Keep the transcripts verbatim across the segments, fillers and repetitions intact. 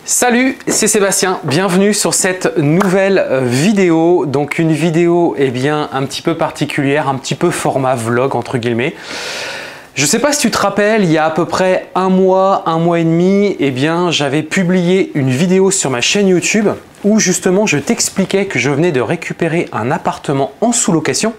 Salut, c'est Sébastien, bienvenue sur cette nouvelle vidéo. Donc une vidéo eh bien, un petit peu particulière, un petit peu format vlog entre guillemets. Je ne sais pas si tu te rappelles, il y a à peu près un mois, un mois et demi, eh bien j'avais publié une vidéo sur ma chaîne YouTube où justement je t'expliquais que je venais de récupérer un appartement en sous-location.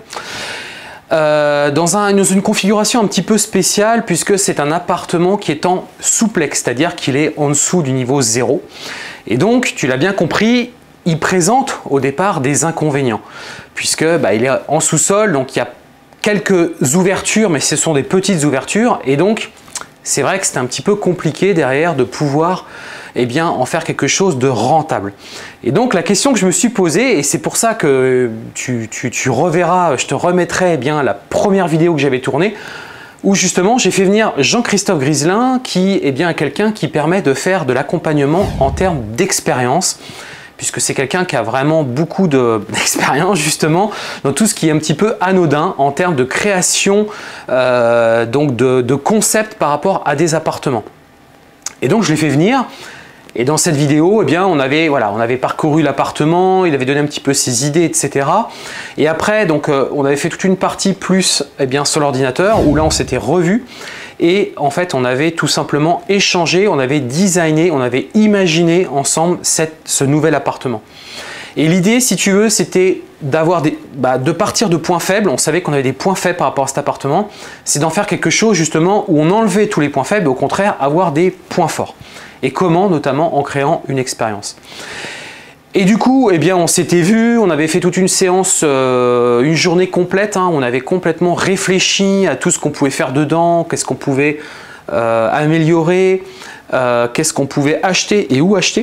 Euh, dans, un, dans une configuration un petit peu spéciale puisque c'est un appartement qui est en souplex, c'est-à-dire qu'il est en dessous du niveau zéro. Et donc, tu l'as bien compris, il présente au départ des inconvénients puisque bah, il est en sous-sol, donc il y a quelques ouvertures, mais ce sont des petites ouvertures et donc c'est vrai que c'est un petit peu compliqué derrière de pouvoir eh bien, en faire quelque chose de rentable. Et donc la question que je me suis posée, et c'est pour ça que tu, tu, tu reverras, je te remettrai eh bien, la première vidéo que j'avais tournée, où justement j'ai fait venir Jean-Christophe Griselin, qui est bien quelqu'un qui permet de faire de l'accompagnement en termes d'expérience, puisque c'est quelqu'un qui a vraiment beaucoup d'expérience justement dans tout ce qui est un petit peu anodin en termes de création euh, donc de, de concepts par rapport à des appartements. Et donc je l'ai fait venir. Et dans cette vidéo, eh bien, on avait, voilà, on avait parcouru l'appartement, il avait donné un petit peu ses idées, et cetera. Et après, donc, euh, on avait fait toute une partie plus eh bien, sur l'ordinateur, où là, on s'était revu. Et en fait, on avait tout simplement échangé, on avait designé, on avait imaginé ensemble cette, ce nouvel appartement. Et l'idée, si tu veux, c'était d'avoir des, bah, de partir de points faibles. On savait qu'on avait des points faibles par rapport à cet appartement. C'est d'en faire quelque chose justement où on enlevait tous les points faibles et au contraire avoir des points forts. Et comment? Notamment en créant une expérience. Et du coup, eh bien, on s'était vu, on avait fait toute une séance, euh, une journée complète. Hein, on avait complètement réfléchi à tout ce qu'on pouvait faire dedans, qu'est-ce qu'on pouvait euh, améliorer, euh, qu'est-ce qu'on pouvait acheter et où acheter.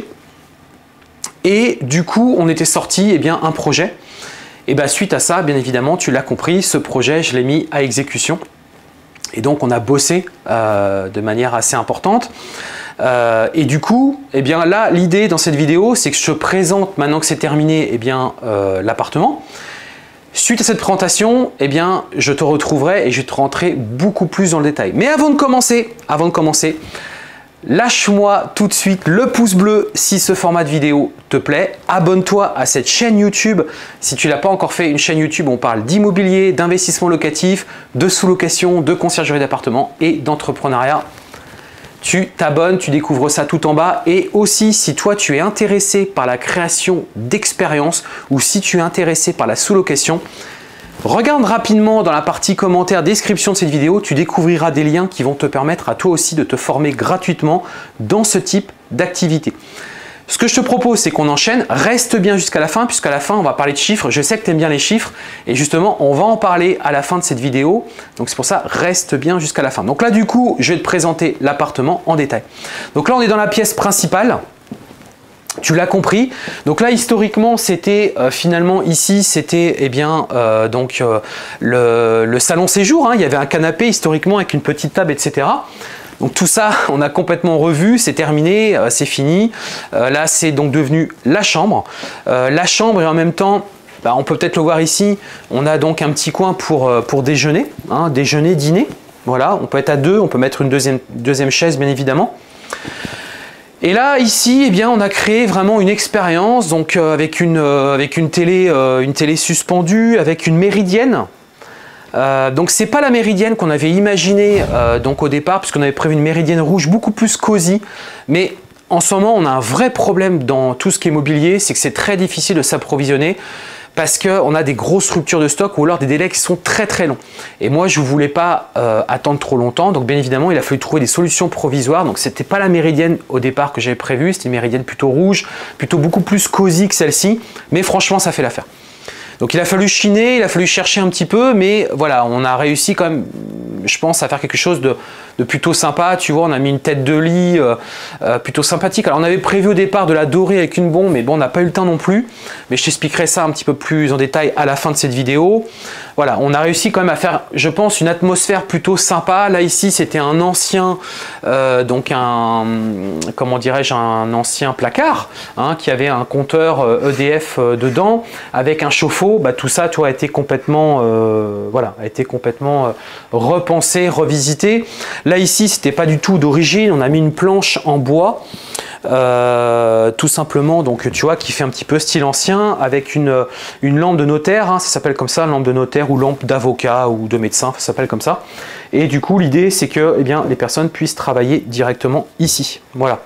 Et du coup, on était sorti eh bien, un projet. Et bien, suite à ça, bien évidemment, tu l'as compris, ce projet, je l'ai mis à exécution. Et donc, on a bossé euh, de manière assez importante. Euh, et du coup, eh bien, là, l'idée dans cette vidéo, c'est que je te présente, maintenant que c'est terminé, eh bien, euh, l'appartement. Suite à cette présentation, eh bien, je te retrouverai et je te rentrerai beaucoup plus dans le détail. Mais avant de commencer, avant de commencer, lâche-moi tout de suite le pouce bleu si ce format de vidéo te plaît. Abonne-toi à cette chaîne YouTube si tu ne l'as pas encore fait. Une chaîne YouTube où on parle d'immobilier, d'investissement locatif, de sous-location, de conciergerie d'appartement et d'entrepreneuriat. Tu t'abonnes, tu découvres ça tout en bas. Et aussi, si toi, tu es intéressé par la création d'expériences ou si tu es intéressé par la sous-location, regarde rapidement dans la partie commentaire, description de cette vidéo, tu découvriras des liens qui vont te permettre à toi aussi de te former gratuitement dans ce type d'activité. Ce que je te propose, c'est qu'on enchaîne, reste bien jusqu'à la fin, puisqu'à la fin, on va parler de chiffres. Je sais que tu aimes bien les chiffres et justement, on va en parler à la fin de cette vidéo. Donc, c'est pour ça, reste bien jusqu'à la fin. Donc là, du coup, je vais te présenter l'appartement en détail. Donc là, on est dans la pièce principale. Tu l'as compris. Donc là, historiquement, c'était euh, finalement ici, c'était eh bien euh, donc euh, le, le salon séjour. Hein. Il y avait un canapé historiquement avec une petite table, et cetera. Donc tout ça, on a complètement revu, c'est terminé, euh, c'est fini. Euh, là, c'est donc devenu la chambre. Euh, la chambre et en même temps, bah, on peut peut-être le voir ici, on a donc un petit coin pour, euh, pour déjeuner, hein, déjeuner, dîner. Voilà, on peut être à deux, on peut mettre une deuxième, deuxième chaise, bien évidemment. Et là, ici, eh bien, on a créé vraiment une expérience, donc euh, avec, une, euh, avec une, télé, euh, une télé suspendue, avec une méridienne. Euh, donc c'est pas la méridienne qu'on avait imaginée euh, donc au départ, puisqu'on avait prévu une méridienne rouge beaucoup plus cosy. Mais en ce moment, on a un vrai problème dans tout ce qui est mobilier, c'est que c'est très difficile de s'approvisionner parce qu'on a des grosses ruptures de stock ou alors des délais qui sont très très longs. Et moi, je ne voulais pas euh, attendre trop longtemps, donc bien évidemment, il a fallu trouver des solutions provisoires. Donc c'était pas la méridienne au départ que j'avais prévue, c'était une méridienne plutôt rouge, plutôt beaucoup plus cosy que celle-ci, mais franchement, ça fait l'affaire. Donc il a fallu chiner, il a fallu chercher un petit peu, mais voilà, on a réussi quand même, je pense, à faire quelque chose de, de plutôt sympa. Tu vois, on a mis une tête de lit euh, euh, plutôt sympathique. Alors on avait prévu au départ de la dorer avec une bombe, mais bon, on n'a pas eu le temps non plus. Mais je t'expliquerai ça un petit peu plus en détail à la fin de cette vidéo. Voilà, on a réussi quand même à faire, je pense, une atmosphère plutôt sympa. Là ici, c'était un ancien, euh, donc un, comment dirais-je, un ancien placard, hein, qui avait un compteur E D F euh, dedans, avec un chauffe-eau. Bah, tout ça, toi, a été complètement, euh, voilà, a été complètement euh, repensé, revisité. Là ici, c'était pas du tout d'origine. On a mis une planche en bois. euh, tout simplement, donc tu vois, qui fait un petit peu style ancien, avec une, une lampe de notaire, hein, ça s'appelle comme ça, lampe de notaire ou lampe d'avocat ou de médecin, ça s'appelle comme ça. Et du coup, l'idée, c'est que eh bien, les personnes puissent travailler directement ici. Voilà.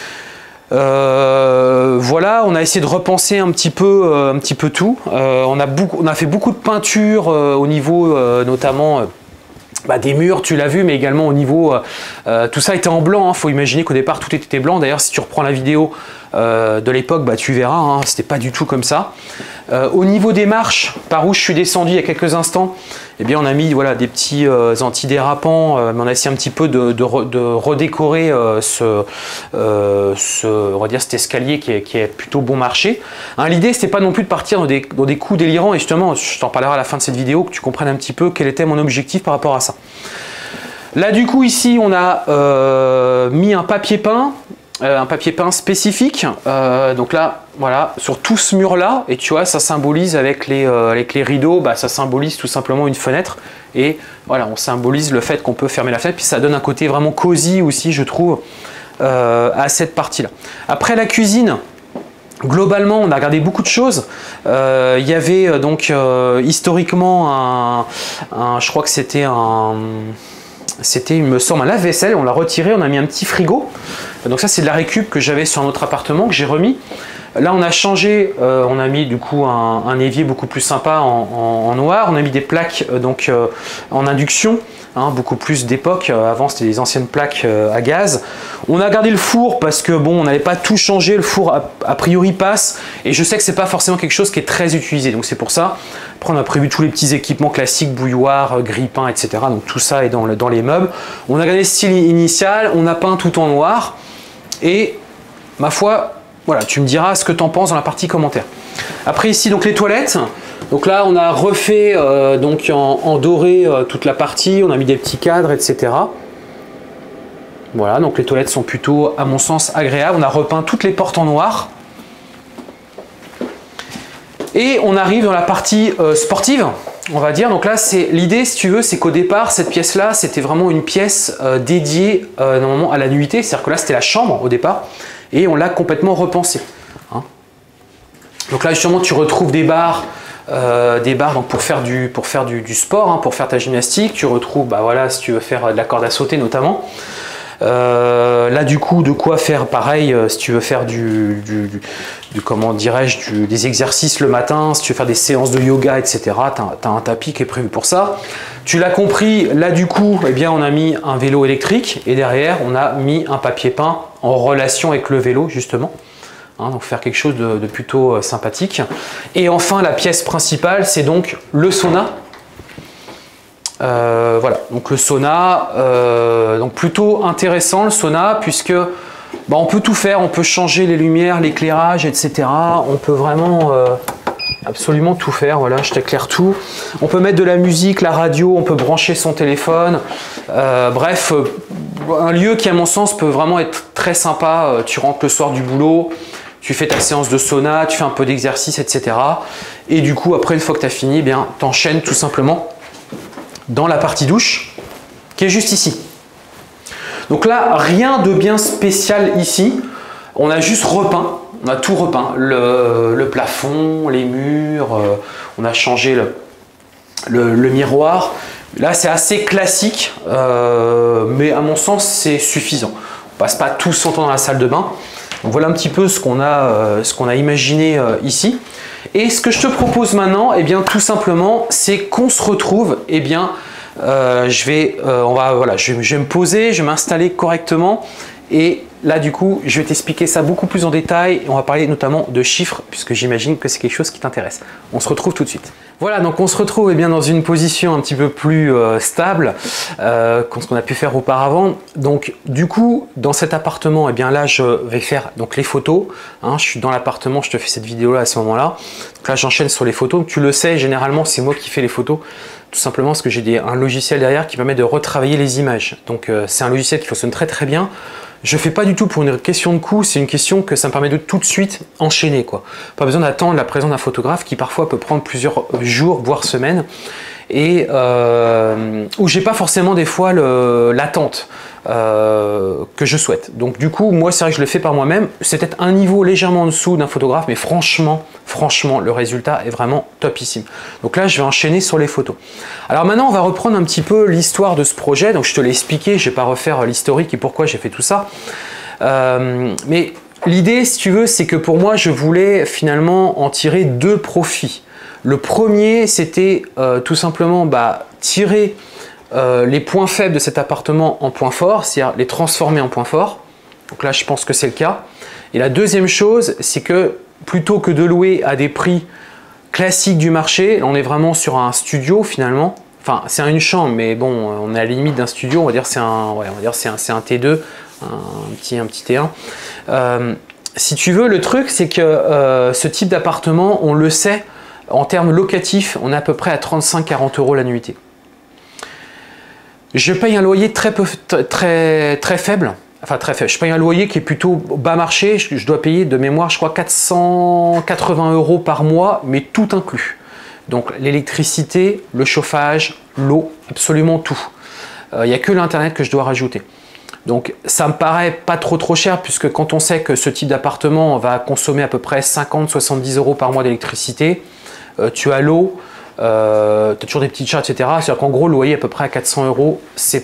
Euh, voilà, on a essayé de repenser un petit peu, euh, un petit peu tout. Euh, on, a beaucoup, on a fait beaucoup de peinture euh, au niveau euh, notamment euh, bah, des murs, tu l'as vu, mais également au niveau... Euh, euh, tout ça était en blanc, il hein. Faut imaginer qu'au départ tout était blanc. D'ailleurs, si tu reprends la vidéo euh, de l'époque, bah, tu verras, hein, c'était pas du tout comme ça. Euh, au niveau des marches, par où je suis descendu il y a quelques instants, eh bien, on a mis voilà, des petits euh, antidérapants, euh, mais on a essayé un petit peu de, de, re, de redécorer euh, ce, euh, ce, on va dire cet escalier qui est, qui est plutôt bon marché. Hein, l'idée, c'était pas non plus de partir dans des, dans des coups délirants, et justement, je t'en parlerai à la fin de cette vidéo, que tu comprennes un petit peu quel était mon objectif par rapport à ça. Là, du coup, ici, on a euh, mis un papier peint. Euh, un papier peint spécifique, euh, donc là voilà, sur tout ce mur là, et tu vois, ça symbolise avec les, euh, avec les rideaux, bah, ça symbolise tout simplement une fenêtre, et voilà, on symbolise le fait qu'on peut fermer la fenêtre, puis ça donne un côté vraiment cosy aussi, je trouve, euh, à cette partie là. Après la cuisine, globalement, on a regardé beaucoup de choses. Euh, il y avait donc euh, historiquement un, un, je crois que c'était un C'était, il me semble, un lave-vaisselle. On l'a retiré, on a mis un petit frigo. Donc ça, c'est de la récup que j'avais sur notre appartement, que j'ai remis. Là, on a changé, euh, on a mis du coup un, un évier beaucoup plus sympa en, en, en noir. On a mis des plaques euh, donc euh, en induction, hein, beaucoup plus d'époque. Euh, avant, c'était des anciennes plaques euh, à gaz. On a gardé le four parce que bon, on n'allait pas tout changer. Le four a, a priori passe, et je sais que c'est pas forcément quelque chose qui est très utilisé. Donc c'est pour ça. Après, on a prévu tous les petits équipements classiques, bouilloire, grille-pain, et cetera. Donc tout ça est dans, le, dans les meubles. On a gardé le style initial. On a peint tout en noir, et ma foi. Voilà, tu me diras ce que tu en penses dans la partie commentaire. Après ici, donc les toilettes. Donc là, on a refait euh, donc en, en doré euh, toute la partie. On a mis des petits cadres, et cetera. Voilà, donc les toilettes sont plutôt, à mon sens, agréables. On a repeint toutes les portes en noir. Et on arrive dans la partie euh, sportive, on va dire. Donc là, c'est l'idée, si tu veux, c'est qu'au départ, cette pièce-là, c'était vraiment une pièce euh, dédiée euh, normalement à la nuitée. C'est-à-dire que là, c'était la chambre au départ. Et on l'a complètement repensé. Hein. Donc là, justement, tu retrouves des barres, euh, des barres donc pour faire du, pour faire du, du sport, hein, pour faire ta gymnastique. Tu retrouves, bah voilà, si tu veux faire de la corde à sauter notamment. Euh, là, du coup, de quoi faire pareil, euh, si tu veux faire du, du, du, du comment dirais-je, des exercices le matin, si tu veux faire des séances de yoga, et cetera. Tu as un tapis qui est prévu pour ça. Tu l'as compris, là, du coup, eh bien, on a mis un vélo électrique, et derrière, on a mis un papier peint en relation avec le vélo, justement. Hein, donc faire quelque chose de, de plutôt euh, sympathique. Et enfin, la pièce principale, c'est donc le sauna. Euh, voilà, donc le sauna, euh, donc plutôt intéressant le sauna, puisque bah, on peut tout faire, on peut changer les lumières, l'éclairage, et cetera. On peut vraiment euh, absolument tout faire. Voilà, je t'éclaire tout. On peut mettre de la musique, la radio, on peut brancher son téléphone. Euh, bref, un lieu qui, à mon sens, peut vraiment être très sympa. Tu rentres le soir du boulot, tu fais ta séance de sauna, tu fais un peu d'exercice, et cetera. Et du coup, après, une fois que tu as fini, eh bien, t'enchaînes tout simplement dans la partie douche, qui est juste ici. Donc là, rien de bien spécial ici. On a juste repeint, on a tout repeint. Le, le plafond, les murs, euh, on a changé le, le, le miroir. Là, c'est assez classique, euh, mais à mon sens, c'est suffisant. On passe pas tout son temps dans la salle de bain. Donc voilà un petit peu ce qu'on a, euh, ce qu'on a imaginé euh, ici. Et ce que je te propose maintenant, eh bien, tout simplement, c'est qu'on se retrouve. Eh bien, euh, je vais, euh, on va, voilà, je, je vais me poser, je vais m'installer correctement. Et là, du coup, je vais t'expliquer ça beaucoup plus en détail. Et on va parler notamment de chiffres, puisque j'imagine que c'est quelque chose qui t'intéresse. On se retrouve tout de suite. Voilà, donc on se retrouve eh bien, dans une position un petit peu plus euh, stable euh, que ce qu'on a pu faire auparavant. Donc, du coup, dans cet appartement, eh bien là, je vais faire donc les photos. Hein, je suis dans l'appartement, je te fais cette vidéo-là à ce moment-là. Donc là, j'enchaîne sur les photos. Donc, tu le sais, généralement, c'est moi qui fais les photos. Tout simplement parce que j'ai un logiciel derrière qui permet de retravailler les images. Donc, euh, c'est un logiciel qui fonctionne très très bien. Je ne fais pas du tout pour une question de coût, c'est une question que ça me permet de tout de suite enchaîner, quoi. Pas besoin d'attendre la présence d'un photographe qui parfois peut prendre plusieurs jours, voire semaines, et euh, où j'ai pas forcément des fois l'attente. euh, que je souhaite. Donc du coup, moi c'est vrai que je le fais par moi-même. C'est peut-être un niveau légèrement en dessous d'un photographe, mais franchement, franchement, le résultat est vraiment topissime. Donc là, je vais enchaîner sur les photos. Alors maintenant, on va reprendre un petit peu l'histoire de ce projet. Donc je te l'ai expliqué, je ne vais pas refaire l'historique et pourquoi j'ai fait tout ça. Euh, mais l'idée, si tu veux, c'est que pour moi, je voulais finalement en tirer deux profits. Le premier, c'était euh, tout simplement bah, tirer euh, les points faibles de cet appartement en points forts, c'est-à-dire les transformer en points forts. Donc là, je pense que c'est le cas. Et la deuxième chose, c'est que plutôt que de louer à des prix classiques du marché, on est vraiment sur un studio finalement. Enfin, c'est une chambre, mais bon, on est à la limite d'un studio, on va dire c'est un, ouais, on va dire c'est un, c'est un T deux, un petit, un petit T un. Euh, si tu veux, le truc, c'est que euh, ce type d'appartement, on le sait, en termes locatifs, on est à peu près à trente-cinq à quarante euros la nuitée. Je paye un loyer très, peu, très, très faible, enfin très faible. Je paye un loyer qui est plutôt bas marché. Je, je dois payer de mémoire, je crois, quatre cent quatre-vingts euros par mois, mais tout inclus. Donc l'électricité, le chauffage, l'eau, absolument tout. Il euh, n'y a que l'internet que je dois rajouter. Donc ça me paraît pas trop trop cher, puisque quand on sait que ce type d'appartement va consommer à peu près cinquante à soixante-dix euros par mois d'électricité, Euh, tu as l'eau, euh, tu as toujours des petites charges, et cetera. C'est-à-dire qu'en gros, le loyer à peu près à quatre cents euros, c'est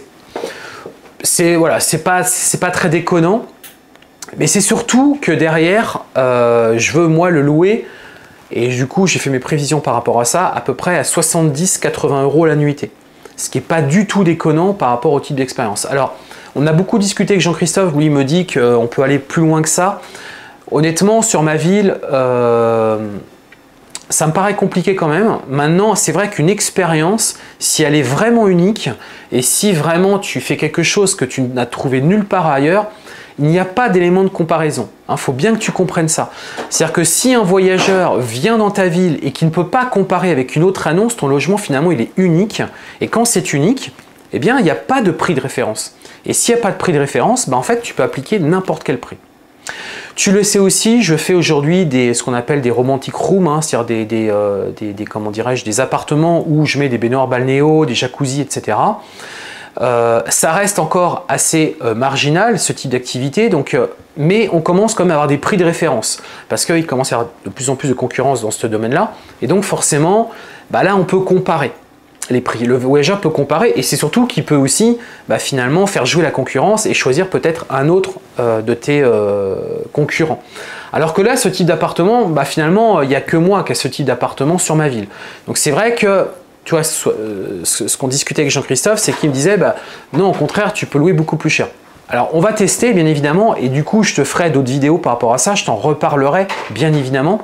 voilà, c'est pas, c'est pas très déconnant. Mais c'est surtout que derrière, euh, je veux moi le louer, et du coup, j'ai fait mes prévisions par rapport à ça, à peu près à soixante-dix à quatre-vingts euros la nuitée. Ce qui n'est pas du tout déconnant par rapport au type d'expérience. Alors, on a beaucoup discuté avec Jean-Christophe, où il me dit qu'on peut aller plus loin que ça. Honnêtement, sur ma ville, euh, ça me paraît compliqué quand même. Maintenant, c'est vrai qu'une expérience, si elle est vraiment unique et si vraiment tu fais quelque chose que tu n'as trouvé nulle part ailleurs, il n'y a pas d'élément de comparaison. Il faut bien que tu comprennes ça. C'est-à-dire que si un voyageur vient dans ta ville et qui ne peut pas comparer avec une autre annonce, ton logement finalement il est unique. Et quand c'est unique, eh bien il n'y a pas de prix de référence. Et s'il n'y a pas de prix de référence, bah, en fait tu peux appliquer n'importe quel prix. Tu le sais aussi, je fais aujourd'hui des, ce qu'on appelle des romantic rooms, hein, c'est-à-dire des, des, euh, des, des, comment dirais-je, des appartements où je mets des baignoires balnéo, des jacuzzis, et cetera. Euh, ça reste encore assez euh, marginal, ce type d'activité, donc, euh, mais on commence quand même à avoir des prix de référence, parce qu'il commence à y avoir de plus en plus de concurrence dans ce domaine-là, et donc forcément, bah là on peut comparer les prix. Le voyageur peut comparer, et c'est surtout qu'il peut aussi bah, finalement faire jouer la concurrence et choisir peut-être un autre euh, de tes euh, concurrents. Alors que là, ce type d'appartement, bah, finalement, il n'y a que moi qui ai ce type d'appartement sur ma ville. Donc c'est vrai que, tu vois, ce, ce, ce qu'on discutait avec Jean-Christophe, c'est qu'il me disait, bah, non, au contraire, tu peux louer beaucoup plus cher. Alors on va tester, bien évidemment, et du coup, je te ferai d'autres vidéos par rapport à ça, je t'en reparlerai, bien évidemment.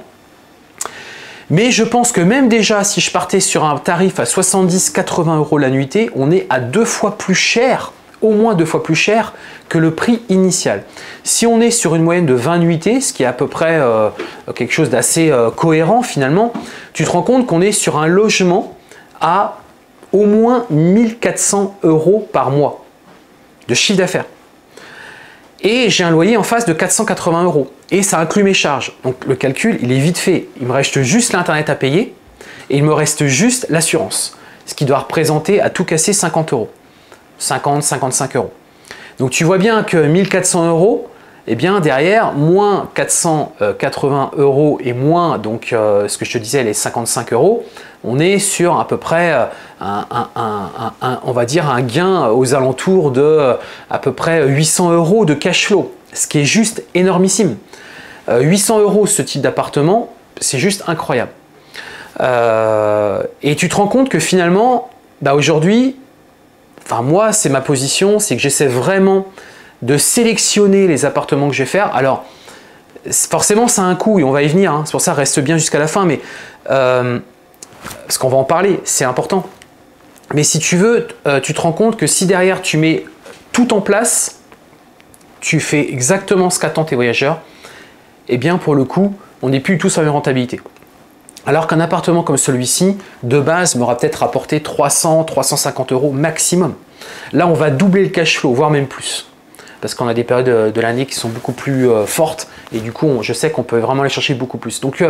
Mais je pense que même déjà, si je partais sur un tarif à soixante-dix à quatre-vingts euros la nuitée, on est à deux fois plus cher, au moins deux fois plus cher que le prix initial. Si on est sur une moyenne de vingt nuitées, ce qui est à peu près euh, quelque chose d'assez euh, cohérent finalement, tu te rends compte qu'on est sur un logement à au moins mille quatre cents euros par mois de chiffre d'affaires. Et j'ai un loyer en face de quatre cent quatre-vingts euros. Et ça inclut mes charges. Donc le calcul, il est vite fait. Il me reste juste l'internet à payer et il me reste juste l'assurance. Ce qui doit représenter à tout casser cinquante euros. cinquante à cinquante-cinq euros. Donc tu vois bien que mille quatre cents euros, eh bien derrière, moins quatre cent quatre-vingts euros et moins, donc euh, ce que je te disais, les cinquante-cinq euros, on est sur à peu près, un, un, un, un, un, on va dire, un gain aux alentours de à peu près huit cents euros de cash flow, ce qui est juste énormissime. Euh, huit cents euros ce type d'appartement, c'est juste incroyable. Euh, et tu te rends compte que finalement, bah aujourd'hui, enfin moi, c'est ma position, c'est que j'essaie vraiment de sélectionner les appartements que je vais faire. Alors, forcément, ça a un coût et on va y venir, hein. C'est pour ça, reste bien jusqu'à la fin, mais euh, parce qu'on va en parler, c'est important. Mais si tu veux, euh, tu te rends compte que si derrière tu mets tout en place, tu fais exactement ce qu'attendent tes voyageurs, et bien pour le coup, on n'est plus du tout sur une rentabilité. Alors qu'un appartement comme celui-ci, de base, m'aura peut-être rapporté trois cents à trois cent cinquante euros maximum. Là, on va doubler le cash flow, voire même plus. Parce qu'on a des périodes de, de l'année qui sont beaucoup plus euh, fortes, et du coup, on, je sais qu'on peut vraiment aller chercher beaucoup plus. Donc, euh,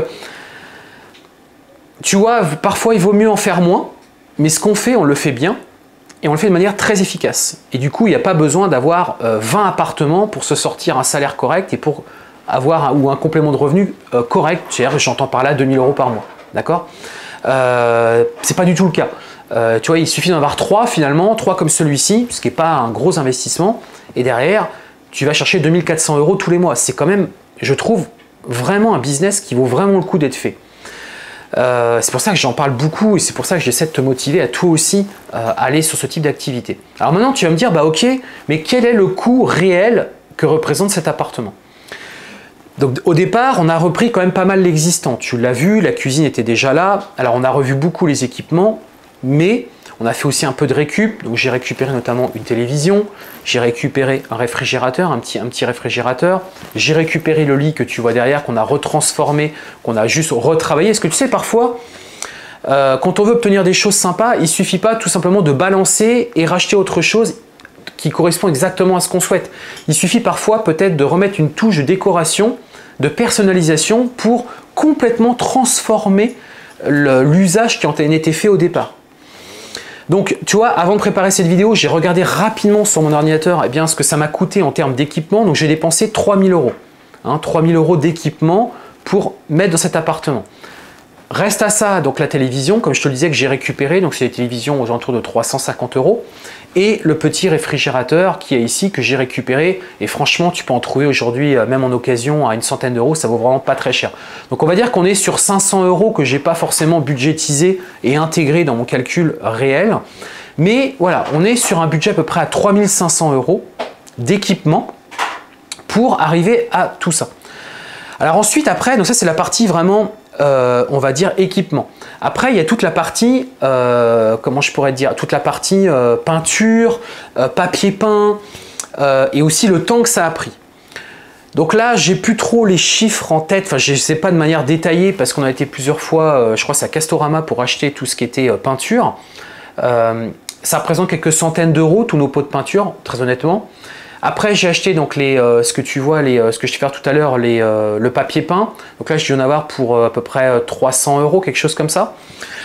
tu vois, parfois, il vaut mieux en faire moins, mais ce qu'on fait, on le fait bien, et on le fait de manière très efficace. Et du coup, il n'y a pas besoin d'avoir euh, vingt appartements pour se sortir un salaire correct et pour avoir un, ou un complément de revenu euh, correct. J'entends par là deux mille euros par mois. D'accord euh, c'est pas du tout le cas. Euh, tu vois, il suffit d'en avoir trois finalement, trois comme celui-ci, ce qui n'est pas un gros investissement. Et derrière, tu vas chercher deux mille quatre cents euros tous les mois. C'est quand même, je trouve, vraiment un business qui vaut vraiment le coup d'être fait. Euh, c'est pour ça que j'en parle beaucoup et c'est pour ça que j'essaie de te motiver à toi aussi euh, aller sur ce type d'activité. Alors maintenant, tu vas me dire, bah ok, mais quel est le coût réel que représente cet appartement? Donc au départ, on a repris quand même pas mal l'existant. Tu l'as vu, la cuisine était déjà là. Alors on a revu beaucoup les équipements, mais on a fait aussi un peu de récup. Donc j'ai récupéré notamment une télévision, j'ai récupéré un réfrigérateur, un petit, un petit réfrigérateur. J'ai récupéré le lit que tu vois derrière, qu'on a retransformé, qu'on a juste retravaillé. Est-ce que tu sais, parfois, euh, quand on veut obtenir des choses sympas, il ne suffit pas tout simplement de balancer et racheter autre chose qui correspond exactement à ce qu'on souhaite. Il suffit parfois peut-être de remettre une touche de décoration, de personnalisation pour complètement transformer l'usage qui en était fait au départ. Donc, tu vois, avant de préparer cette vidéo, j'ai regardé rapidement sur mon ordinateur eh bien, ce que ça m'a coûté en termes d'équipement. Donc, j'ai dépensé trois mille euros. Hein, trois mille euros d'équipement pour mettre dans cet appartement. Reste à ça, donc la télévision, comme je te le disais, que j'ai récupéré. Donc, c'est des télévisions aux alentours de trois cent cinquante euros. Et le petit réfrigérateur qui est ici, que j'ai récupéré. Et franchement, tu peux en trouver aujourd'hui, même en occasion, à une centaine d'euros. Ça vaut vraiment pas très cher. Donc, on va dire qu'on est sur cinq cents euros que j'ai pas forcément budgétisé et intégré dans mon calcul réel. Mais voilà, on est sur un budget à peu près à trois mille cinq cents euros d'équipement pour arriver à tout ça. Alors ensuite, après, donc ça c'est la partie vraiment, euh, on va dire, équipement. Après, il y a toute la partie, euh, comment je pourrais dire, toute la partie euh, peinture, euh, papier peint, euh, et aussi le temps que ça a pris. Donc là, j'ai plus trop les chiffres en tête, enfin je ne sais pas de manière détaillée parce qu'on a été plusieurs fois, euh, je crois c'est à Castorama pour acheter tout ce qui était euh, peinture. Euh, ça représente quelques centaines d'euros, tous nos pots de peinture, très honnêtement. Après, j'ai acheté donc les, euh, ce que tu vois, les, euh, ce que je t'ai fait tout à l'heure, euh, le papier peint. Donc là, je dû en avoir pour euh, à peu près euh, trois cents euros, quelque chose comme ça.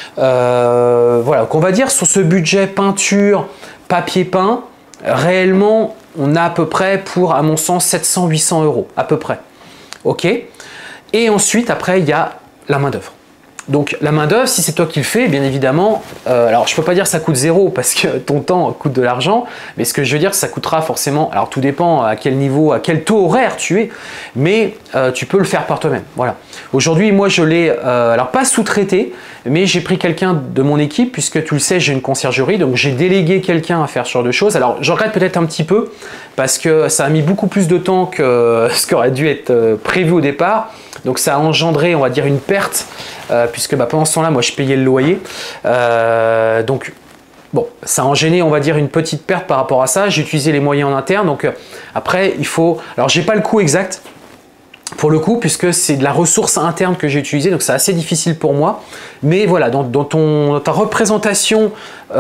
Euh, voilà, donc on va dire sur ce budget peinture, papier peint, réellement, on a à peu près pour, à mon sens, sept cents à huit cents euros, à peu près. Ok. Et ensuite, après, il y a la main d'œuvre. Donc la main d'œuvre, si c'est toi qui le fais, bien évidemment, euh, alors je peux pas dire que ça coûte zéro parce que ton temps coûte de l'argent, mais ce que je veux dire, ça coûtera forcément, alors tout dépend à quel niveau, à quel taux horaire tu es, mais euh, tu peux le faire par toi-même. Voilà. Aujourd'hui, moi je l'ai, euh, alors pas sous-traité, mais j'ai pris quelqu'un de mon équipe, puisque tu le sais, j'ai une conciergerie, donc j'ai délégué quelqu'un à faire ce genre de choses. Alors je regrette peut-être un petit peu, parce que ça a mis beaucoup plus de temps que ce qui aurait dû être prévu au départ. Donc ça a engendré, on va dire, une perte, euh, puisque bah, pendant ce temps-là, moi je payais le loyer. Euh, donc bon, ça a engendré, on va dire, une petite perte par rapport à ça. J'ai utilisé les moyens en interne. Donc euh, après, il faut... Alors j'ai pas le coût exact pour le coup, puisque c'est de la ressource interne que j'ai utilisée, donc c'est assez difficile pour moi. Mais voilà, dans, dans, ton, dans ta représentation,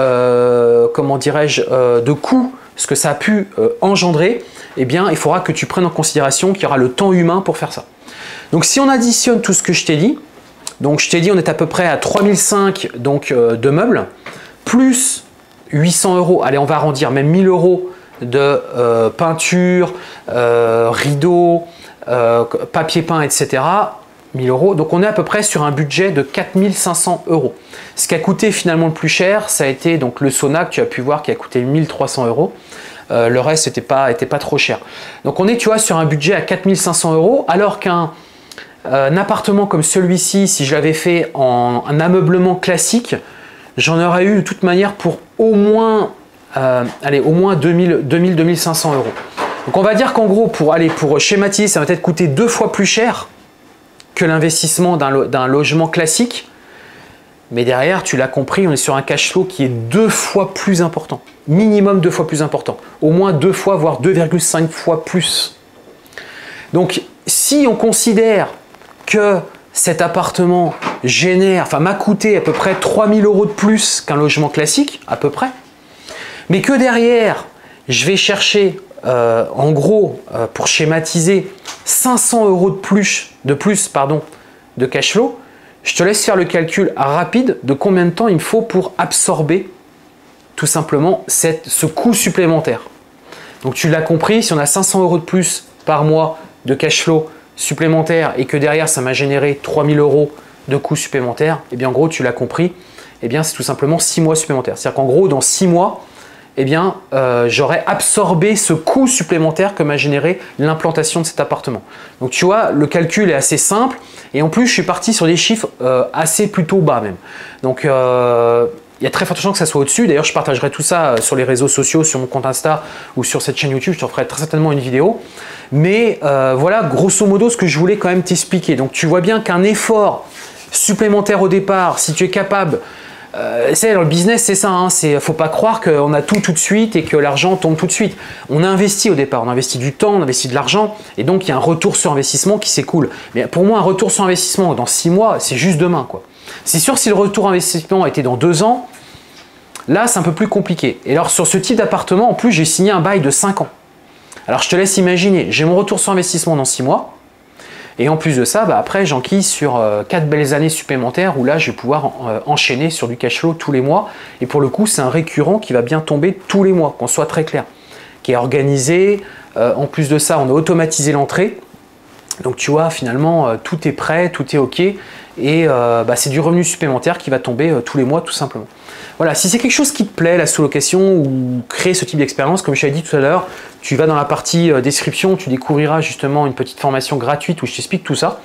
euh, comment dirais-je, euh, de coût, ce que ça a pu euh, engendrer, eh bien, il faudra que tu prennes en considération qu'il y aura le temps humain pour faire ça. Donc si on additionne tout ce que je t'ai dit, donc je t'ai dit on est à peu près à trois mille cinq donc euh, de meubles, plus huit cents euros, allez on va arrondir, même mille euros de euh, peinture, euh, rideaux, euh, papier peint, et cetera. mille euros, donc on est à peu près sur un budget de quatre mille cinq cents euros. Ce qui a coûté finalement le plus cher, ça a été donc le sauna que tu as pu voir qui a coûté mille trois cents euros. Euh, le reste n'était pas, était pas trop cher. Donc on est, tu vois, sur un budget à quatre mille cinq cents euros, alors qu'un euh, un appartement comme celui-ci, si je l'avais fait en un ameublement classique, j'en aurais eu de toute manière pour au moins, euh, allez, au moins deux mille, deux mille, deux mille cinq cents euros. Donc on va dire qu'en gros, pour, aller, pour schématiser, ça va peut-être coûter deux fois plus cher que l'investissement d'un lo d'un logement classique. Mais derrière, tu l'as compris, on est sur un cash flow qui est deux fois plus important. Minimum deux fois plus important. Au moins deux fois, voire deux virgule cinq fois plus. Donc, si on considère que cet appartement génère, enfin m'a coûté à peu près trois mille euros de plus qu'un logement classique, à peu près, mais que derrière, je vais chercher, euh, en gros, euh, pour schématiser, cinq cents euros de plus, de plus pardon, de cash flow, je te laisse faire le calcul rapide de combien de temps il me faut pour absorber tout simplement cette, ce coût supplémentaire. Donc tu l'as compris, si on a cinq cents euros de plus par mois de cash flow supplémentaire et que derrière ça m'a généré trois mille euros de coûts supplémentaires, et bien en gros tu l'as compris, et bien c'est tout simplement six mois supplémentaires. C'est-à-dire qu'en gros dans six mois, eh bien, euh, j'aurais absorbé ce coût supplémentaire que m'a généré l'implantation de cet appartement. Donc tu vois, le calcul est assez simple et en plus je suis parti sur des chiffres euh, assez plutôt bas même. Donc euh, il y a très forte chance que ça soit au-dessus. D'ailleurs, je partagerai tout ça sur les réseaux sociaux, sur mon compte Insta ou sur cette chaîne YouTube. Je t'en ferai très certainement une vidéo. Mais euh, voilà, grosso modo, ce que je voulais quand même t'expliquer. Donc tu vois bien qu'un effort supplémentaire au départ, si tu es capable... Euh, c'est dans le business, c'est ça, hein, c'est, faut pas croire qu'on a tout tout de suite et que l'argent tombe tout de suite. On a investi au départ, on a investi du temps, on a investi de l'argent et donc il y a un retour sur investissement qui s'écoule. Mais pour moi, un retour sur investissement dans six mois, c'est juste demain, quoi. C'est sûr, si le retour investissement était dans deux ans, là c'est un peu plus compliqué. Et alors sur ce type d'appartement, en plus j'ai signé un bail de cinq ans. Alors je te laisse imaginer, j'ai mon retour sur investissement dans six mois. Et en plus de ça, bah après j'enquille sur euh, quatre belles années supplémentaires où là je vais pouvoir euh, enchaîner sur du cash flow tous les mois. Et pour le coup, c'est un récurrent qui va bien tomber tous les mois, qu'on soit très clair, qui est organisé. Euh, en plus de ça, on a automatisé l'entrée. Donc tu vois, finalement, euh, tout est prêt, tout est OK. Et euh, bah, c'est du revenu supplémentaire qui va tomber euh, tous les mois tout simplement. Voilà, si c'est quelque chose qui te plaît, la sous-location ou créer ce type d'expérience, comme je t'avais dit tout à l'heure, tu vas dans la partie euh, description, tu découvriras justement une petite formation gratuite où je t'explique tout ça.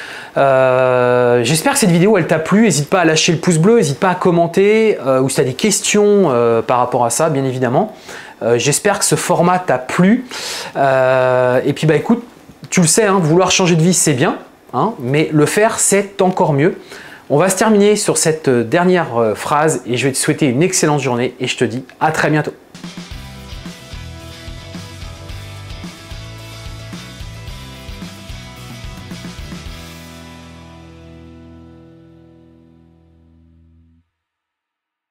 Euh, J'espère que cette vidéo elle t'a plu. N'hésite pas à lâcher le pouce bleu, n'hésite pas à commenter euh, ou si tu as des questions euh, par rapport à ça, bien évidemment. Euh, J'espère que ce format t'a plu. Euh, et puis bah écoute, tu le sais, hein, vouloir changer de vie c'est bien, hein, mais le faire c'est encore mieux. On va se terminer sur cette dernière phrase et je vais te souhaiter une excellente journée et je te dis à très bientôt.